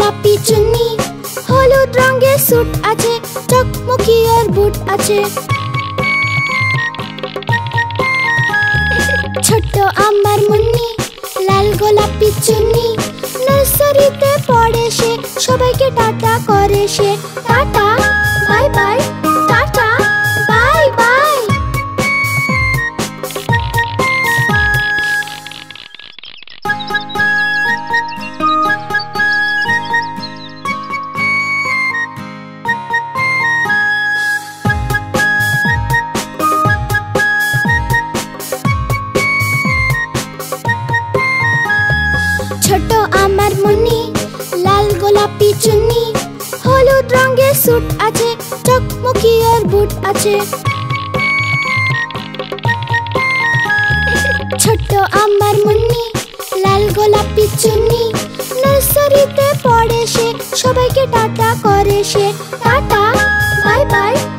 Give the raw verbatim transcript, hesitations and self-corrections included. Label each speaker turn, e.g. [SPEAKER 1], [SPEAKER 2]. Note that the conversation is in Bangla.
[SPEAKER 1] গোলাপি চুন্নি, হলুদ রঙের স্যুট আছে, চকমকি ওর বুট আছে। ছোট্ট আমার মুন্নি, লাল গোলাপি চুন্নি, নার্সারিতে পড়ে সে, সবাইকে টাটা করে সে। Tata bye bye, tata bye bye. ছোট আমার মুন্নি, লাল গোলাপি চুন্নি, হলুদ রঙের স্যুট আছে, চকমকি ওর বুট আছে। ছোট্ট আমার মুন্নি, লাল গোলাপি চুন্নি, নার্সারিতে পড়ে সে, সবাইকে টাটা করে সে। Tata bye by.